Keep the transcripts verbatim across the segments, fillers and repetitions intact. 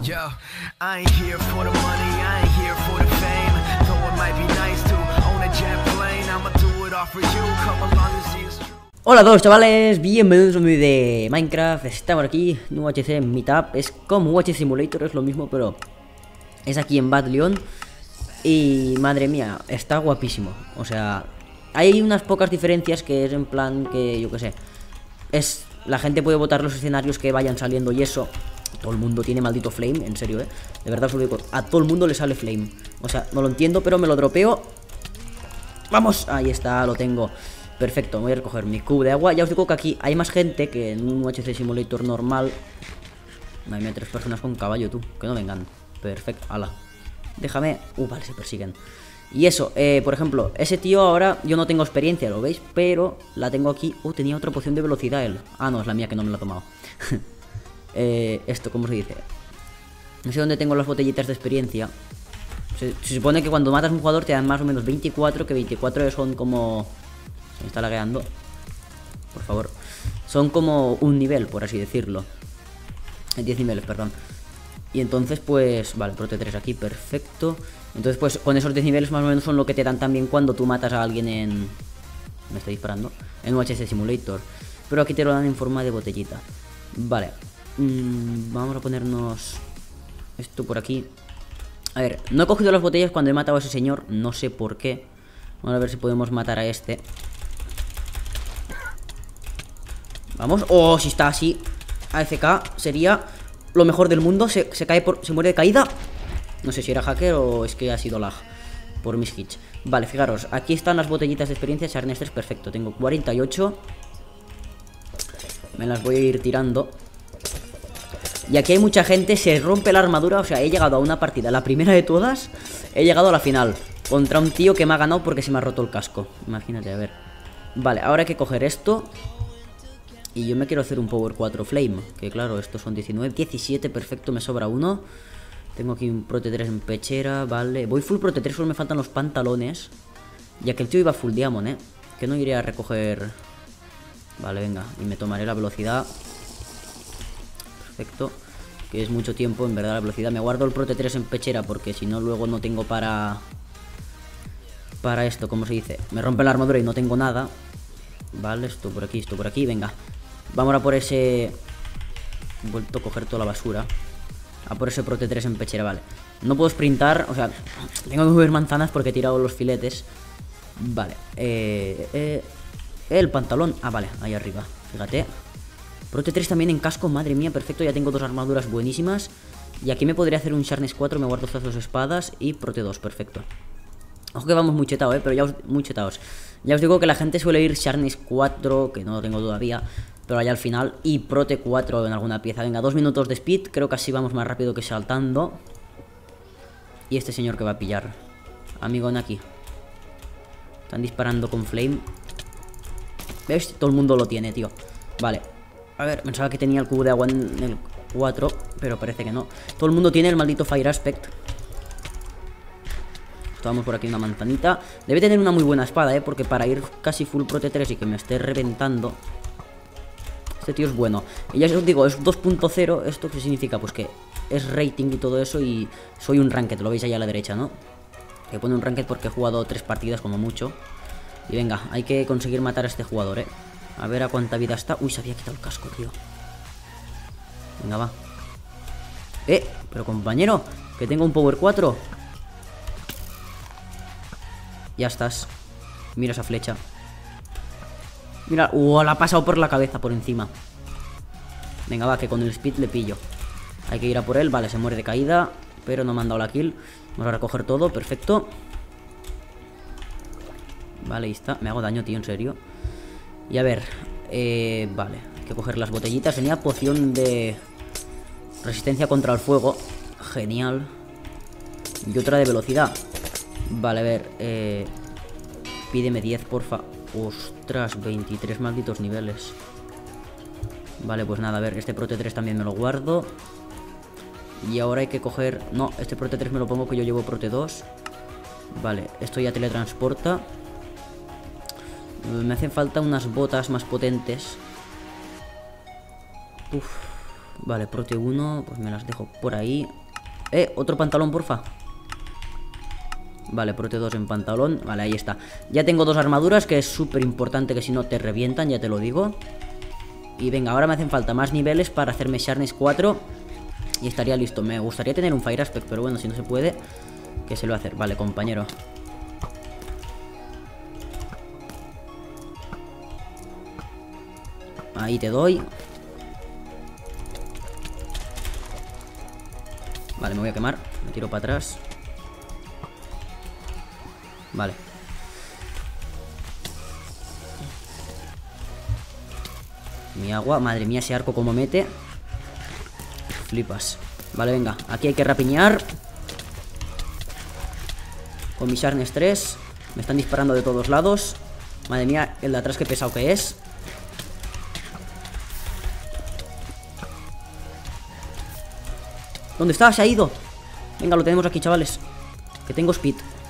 Yo, I ain't here for the money, I ain't here for the fame. Though it might be nice to own a jet plane, I'ma do it all for you, come along and see it's true. Hola a todos chavales, bienvenidos a un vídeo de Minecraft. Estamos aquí en U H C Meetup. Es como U H C Simulator, es lo mismo, pero es aquí en Bad Leon. Y madre mía, está guapísimo. O sea, hay unas pocas diferencias que es en plan que, yo qué sé, es, la gente puede votar los escenarios que vayan saliendo y eso. Todo el mundo tiene maldito flame, en serio, eh. De verdad os lo digo, a todo el mundo le sale flame. O sea, no lo entiendo, pero me lo dropeo. Vamos, ahí está, lo tengo. Perfecto, voy a recoger mi cubo de agua. Ya os digo que aquí hay más gente que en un U H C Simulator normal. Madre mía, tres personas con caballo, tú, que no vengan. Perfecto, ala. Déjame, uh, vale, se persiguen. Y eso, eh, por ejemplo, ese tío ahora yo no tengo experiencia, ¿lo veis? Pero la tengo aquí. Uh, tenía otra poción de velocidad él. Ah, no, es la mía que no me la ha tomado. eh, Esto, ¿cómo se dice? No sé dónde tengo las botellitas de experiencia. Se, se supone que cuando matas a un jugador te dan más o menos veinticuatro, que veinticuatro son como... Se me está lagueando. Por favor. Son como un nivel, por así decirlo. diez niveles, perdón. Y entonces pues... Vale, prote tres aquí, perfecto. Entonces pues con esos diez niveles más o menos son lo que te dan también cuando tú matas a alguien en... Me estoy disparando. En U H C Simulator. Pero aquí te lo dan en forma de botellita. Vale. Mm, vamos a ponernos... Esto por aquí. A ver, no he cogido las botellas cuando he matado a ese señor. No sé por qué. Vamos a ver si podemos matar a este. Vamos. Oh, si está así A F K sería lo mejor del mundo. Se, se cae por... Se muere de caída. No sé si era hacker o es que ha sido lag por mis hits. Vale, fijaros, aquí están las botellitas de experiencia. Sharpness tres, perfecto, tengo cuarenta y ocho. Me las voy a ir tirando. Y aquí hay mucha gente. Se rompe la armadura, o sea, he llegado a una partida, la primera de todas. He llegado a la final contra un tío que me ha ganado porque se me ha roto el casco. Imagínate, a ver. Vale, ahora hay que coger esto. Y yo me quiero hacer un Power cuatro Flame. Que claro, estos son diecinueve, diecisiete, perfecto, me sobra uno. Tengo aquí un Prote tres en pechera, vale. Voy full Prote tres, solo me faltan los pantalones. Ya que el tío iba full Diamond, eh. Que no iré a recoger... Vale, venga, y me tomaré la velocidad. Perfecto. Que es mucho tiempo, en verdad, la velocidad. Me guardo el Prote tres en pechera porque si no luego no tengo para... Para esto, ¿cómo se dice? Me rompe la armadura y no tengo nada. Vale, esto por aquí, esto por aquí, venga. Vamos a por ese... He vuelto a coger toda la basura. A por ese Prote tres en pechera, vale. No puedo sprintar, o sea, tengo que mover manzanas porque he tirado los filetes. Vale, eh, eh, el pantalón, ah, vale, ahí arriba, fíjate. Prote tres también en casco, madre mía, perfecto. Ya tengo dos armaduras buenísimas. Y aquí me podría hacer un Sharpness cuatro, me guardo estas dos espadas. Y Prote dos, perfecto. Ojo que vamos muy chetados, eh, pero ya os, muy chetados. Ya os digo que la gente suele ir Sharpness cuatro, que no lo tengo todavía, pero allá al final, y Prote cuatro en alguna pieza. Venga, dos minutos de speed, creo que así vamos más rápido que saltando. Y este señor que va a pillar. Amigo Naki. Están disparando con flame. ¿Ves? Todo el mundo lo tiene, tío. Vale. A ver, pensaba que tenía el cubo de agua en el cuatro, pero parece que no. Todo el mundo tiene el maldito Fire Aspect. Tomamos por aquí una manzanita. Debe tener una muy buena espada, eh, porque para ir casi full Prote tres y que me esté reventando... Este tío es bueno. Y ya os digo, es dos punto cero. ¿Esto qué significa? Pues que es rating y todo eso. Y soy un ranked, lo veis ahí a la derecha, ¿no? Que pone un ranked porque he jugado tres partidas como mucho. Y venga, hay que conseguir matar a este jugador, ¿eh? A ver a cuánta vida está. Uy, se había quitado el casco, tío. Venga, va. Eh, pero compañero, que tengo un Power cuatro. Ya estás. Mira esa flecha. Mira, uh, la ha pasado por la cabeza, por encima. Venga, va, que con el speed le pillo. Hay que ir a por él, vale, se muere de caída. Pero no me han dado la kill. Vamos a recoger todo, perfecto. Vale, ahí está, me hago daño, tío, en serio. Y a ver, eh, vale, hay que coger las botellitas. Tenía poción de resistencia contra el fuego. Genial. Y otra de velocidad. Vale, a ver, eh, pídeme diez, porfa. Ostras, veintitrés malditos niveles. Vale, pues nada, a ver, este Prote tres también me lo guardo. Y ahora hay que coger... No, este Prote tres me lo pongo que yo llevo Prote dos. Vale, esto ya teletransporta. Me hacen falta unas botas más potentes. Uf. Vale, prote uno, pues me las dejo por ahí. Eh, otro pantalón, porfa. Vale, prote dos en pantalón. Vale, ahí está. Ya tengo dos armaduras, que es súper importante, que si no te revientan, ya te lo digo. Y venga, ahora me hacen falta más niveles para hacerme Sharpness cuatro. Y estaría listo. Me gustaría tener un Fire Aspect, pero bueno, si no se puede, ¿qué se lo va a hacer? Vale, compañero. Ahí te doy. Vale, me voy a quemar. Me tiro para atrás. Vale. Mi agua. Madre mía, ese arco como mete. Flipas. Vale, venga. Aquí hay que rapiñar. Con mi Sharpness tres. Me están disparando de todos lados. Madre mía, el de atrás qué pesado que es. ¿Dónde está? Se ha ido. Venga, lo tenemos aquí, chavales. Que tengo speed.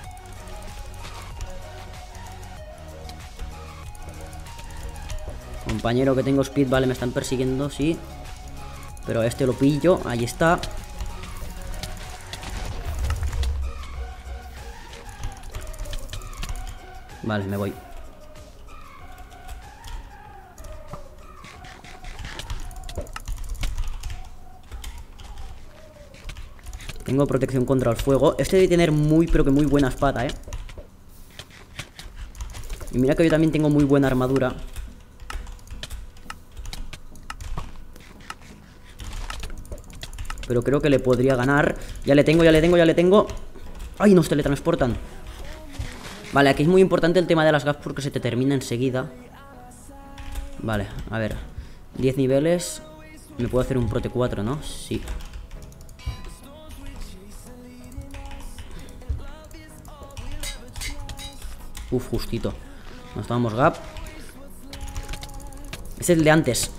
Compañero, que tengo speed. Vale, me están persiguiendo, sí. Pero a este lo pillo. Ahí está. Vale, me voy. Tengo protección contra el fuego. Este debe tener muy, pero que muy buena espada, eh. Y mira que yo también tengo muy buena armadura. Pero creo que le podría ganar. Ya le tengo, ya le tengo, ya le tengo. ¡Ay, nos teletransportan! Vale, aquí es muy importante el tema de las gaps porque se te termina enseguida. Vale, a ver. diez niveles. Me puedo hacer un prote cuatro, ¿no? Sí. Uf, justito. Nos tomamos gap. Es el de antes.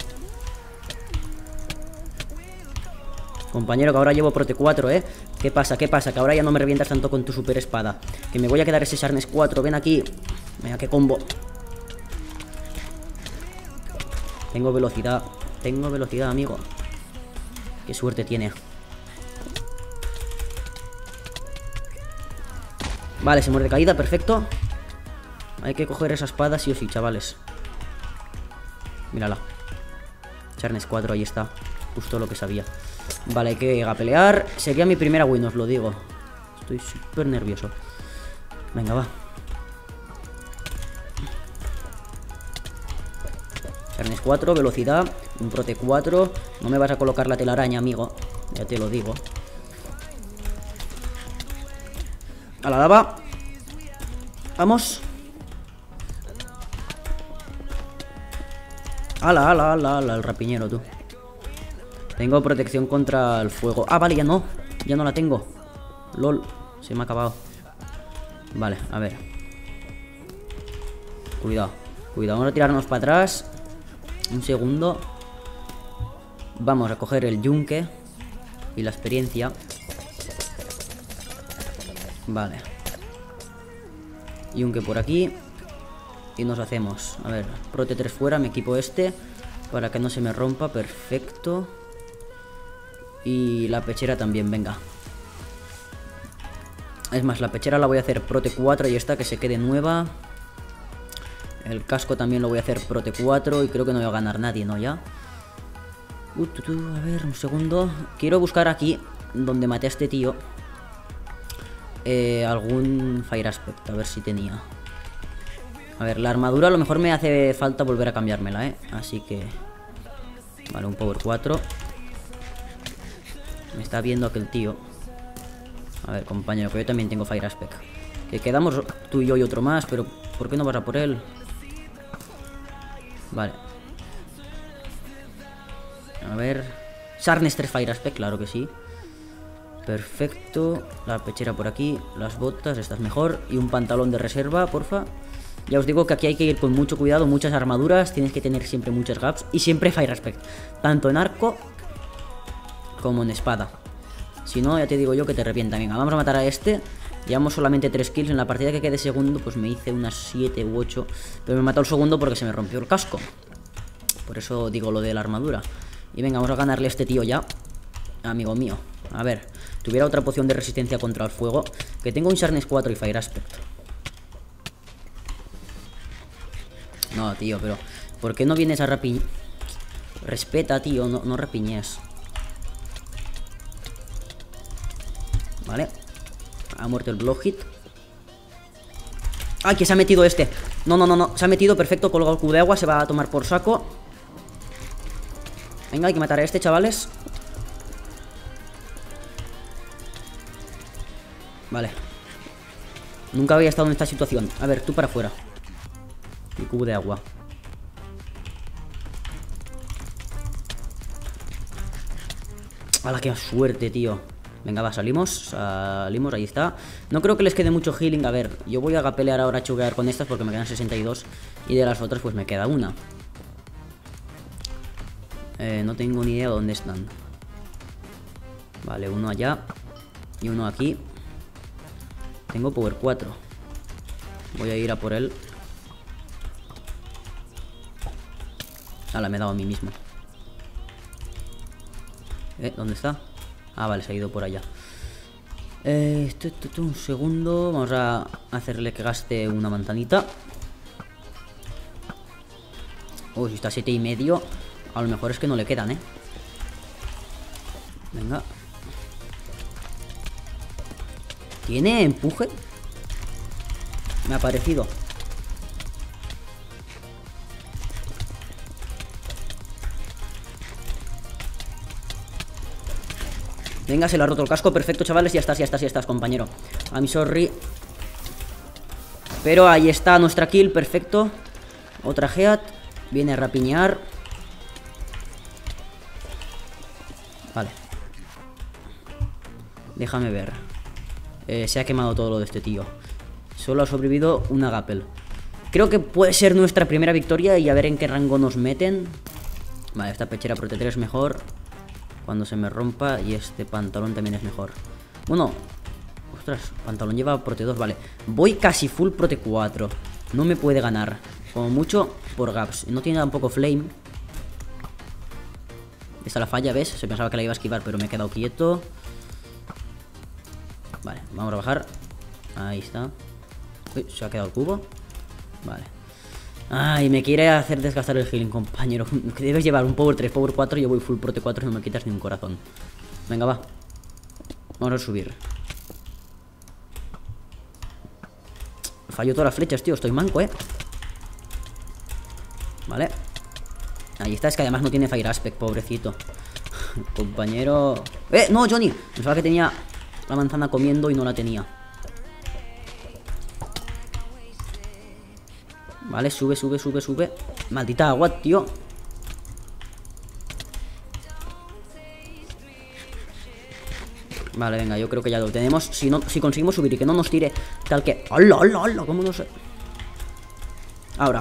Compañero, que ahora llevo prote cuatro, ¿eh? ¿Qué pasa? ¿Qué pasa? Que ahora ya no me revientas tanto con tu super espada. Que me voy a quedar ese Sharpness cuatro. Ven aquí. Venga, qué combo. Tengo velocidad. Tengo velocidad, amigo. Qué suerte tiene. Vale, se muere de caída, perfecto. Hay que coger esa espada sí o sí, chavales. Mírala. Sharpness cuatro, ahí está. Justo lo que sabía. Vale, hay que pelear. Sería mi primera win, os lo digo. Estoy súper nervioso. Venga, va. Sharpness cuatro, velocidad. Un prote cuatro. No me vas a colocar la telaraña, amigo. Ya te lo digo. A la lava. Vamos. Ala, ala, ala, ala, el rapiñero, tú. Tengo protección contra el fuego. Ah, vale, ya no. Ya no la tengo. LOL, se me ha acabado. Vale, a ver. Cuidado, cuidado, vamos a tirarnos para atrás. Un segundo. Vamos a coger el yunque y la experiencia. Vale. Yunque por aquí. Y nos hacemos, a ver, prote tres fuera, me equipo este para que no se me rompa, perfecto. Y la pechera también, venga. Es más, la pechera la voy a hacer prote cuatro y esta que se quede nueva. El casco también lo voy a hacer prote cuatro y creo que no voy a ganar nadie, ¿no? Ya. Uh, tu, tu, a ver, un segundo. Quiero buscar aquí, donde maté a este tío, eh, algún Fire Aspect, a ver si tenía. A ver, la armadura a lo mejor me hace falta volver a cambiármela, ¿eh? Así que... Vale, un Power cuatro. Me está viendo aquel tío. A ver, compañero, que yo también tengo Fire Aspect. Que quedamos tú y yo y otro más, pero ¿por qué no vas a por él? Vale. A ver... Sharpness tres Fire Aspect, claro que sí. Perfecto. La pechera por aquí. Las botas, esta es mejor. Y un pantalón de reserva, porfa. Ya os digo que aquí hay que ir con mucho cuidado, muchas armaduras, tienes que tener siempre muchas gaps y siempre Fire Aspect, tanto en arco como en espada. Si no, ya te digo yo que te revienta. Venga, vamos a matar a este. Llevamos solamente tres kills. En la partida que quede segundo, pues me hice unas siete u ocho. Pero me mató el segundo porque se me rompió el casco. Por eso digo lo de la armadura. Y venga, vamos a ganarle a este tío ya. Amigo mío. A ver, tuviera otra poción de resistencia contra el fuego. Que tengo un Sharpness cuatro y Fire Aspect. No, tío, pero ¿por qué no vienes a rapiñar? Respeta, tío, no, no rapiñes. Vale. Ha muerto el Blow Hit. ¡Ay, que se ha metido este! No, no, no, no. Se ha metido, perfecto, colgado el cubo de agua. Se va a tomar por saco. Venga, hay que matar a este, chavales. Vale. Nunca había estado en esta situación. A ver, tú para afuera. El cubo de agua. ¡Hala, qué suerte, tío! Venga, va, salimos. Salimos, ahí está. No creo que les quede mucho healing. A ver, yo voy a pelear ahora a chuguear con estas porque me quedan sesenta y dos. Y de las otras pues me queda una. Eh, no tengo ni idea de dónde están. Vale, uno allá. Y uno aquí. Tengo power cuatro. Voy a ir a por él. Hala, me he dado a mí mismo. Eh, ¿dónde está? Ah, vale, se ha ido por allá. Eh, esto, esto, esto, un segundo. Vamos a hacerle que gaste una manzanita. Uy, si está a siete y medio. A lo mejor es que no le quedan, ¿eh? Venga. ¿Tiene empuje? Me ha parecido. Venga, se le ha roto el casco. Perfecto, chavales. Ya estás, ya estás, ya estás, compañero. I'm sorry. Pero ahí está nuestra kill. Perfecto. Otra Heat. Viene a rapiñar. Vale. Déjame ver. Eh, se ha quemado todo lo de este tío. Solo ha sobrevivido una Gapel. Creo que puede ser nuestra primera victoria. Y a ver en qué rango nos meten. Vale, esta pechera prote tres es mejor. Cuando se me rompa. Y este pantalón también es mejor. Bueno. Ostras, pantalón lleva prote dos, vale. Voy casi full prote cuatro. No me puede ganar. Como mucho por gaps. No tiene tampoco flame. Esta la falla, ¿ves? Se pensaba que la iba a esquivar, pero me he quedado quieto. Vale, vamos a bajar. Ahí está. Uy, se ha quedado el cubo. Vale. Ay, me quiere hacer desgastar el healing, compañero. Debes llevar un power tres, power cuatro. Yo voy full prote cuatro y no me quitas ni un corazón. Venga, va. Vamos a subir. Fallo todas las flechas, tío. Estoy manco, eh. Vale. Ahí está, es que además no tiene Fire Aspect, pobrecito. Compañero. ¡Eh! ¡No, Johnny! Pensaba que tenía la manzana comiendo y no la tenía. Vale, sube, sube, sube, sube. Maldita agua, tío. Vale, venga, yo creo que ya lo tenemos. Si no, si conseguimos subir y que no nos tire tal que... ¡Hala, hala, hala! ¿Cómo no sé? Ahora.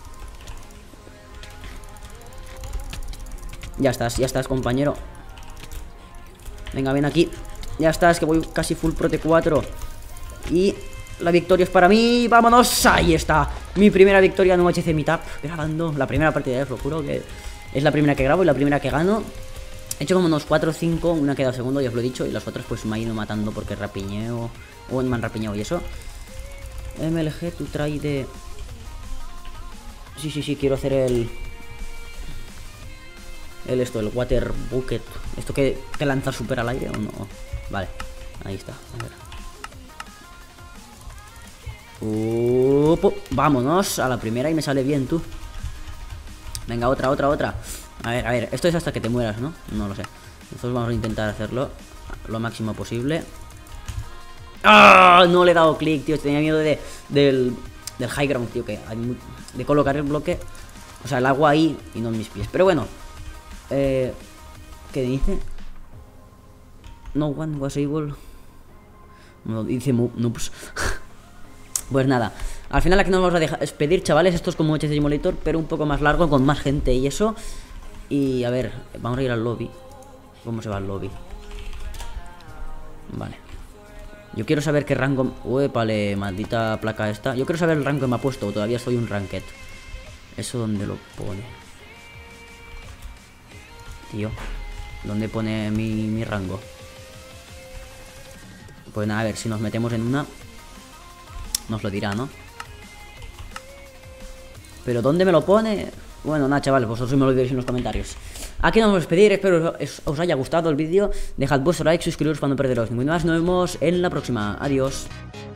Ya estás, ya estás, compañero. Venga, ven aquí. Ya estás, que voy casi full prote cuatro. Y la victoria es para mí. ¡Vámonos! Ahí está. Mi primera victoria en U H C Meetup. Grabando la primera partida, os lo juro que es la primera que grabo y la primera que gano. He hecho como unos cuatro o cinco. Una ha quedado segundo, ya os lo he dicho. Y las otras pues me ha ido matando porque rapiñeo. O me han rapiñado y eso. M L G, tú trae de... Sí, sí, sí, quiero hacer el... El esto, el water bucket. ¿Esto que te lanza súper al aire o no? Vale, ahí está. A ver. Uh, vámonos a la primera y me sale bien, tú. Venga, otra, otra, otra. A ver, a ver, esto es hasta que te mueras, ¿no? No lo sé. Nosotros vamos a intentar hacerlo lo máximo posible. ¡Ah! No le he dado clic, tío. Tenía miedo de, del, del high ground, tío. Que hay, de colocar el bloque. O sea, el agua ahí y no en mis pies. Pero bueno. Eh, ¿Qué dice? No one was able. No, dice noobs. Pues nada, al final aquí nos vamos a dejar despedir, chavales. Esto es como U H C Simulator, pero un poco más largo, con más gente y eso. Y a ver, vamos a ir al lobby. ¿Cómo se va al lobby? Vale. Yo quiero saber qué rango... Uépale, maldita placa esta. Yo quiero saber el rango que me ha puesto. Todavía soy un ranked. ¿Eso dónde lo pone? tío. ¿Dónde pone mi, mi rango? Pues nada, a ver, si nos metemos en una, nos lo dirá, ¿no? Pero ¿dónde me lo pone? Bueno, nada, chavales, vosotros me lo diréis en los comentarios. Aquí nos vamos a despedir, espero os, os haya gustado el vídeo. Dejad vuestro like, suscribiros para no perderos ninguno más. Nos vemos en la próxima. Adiós.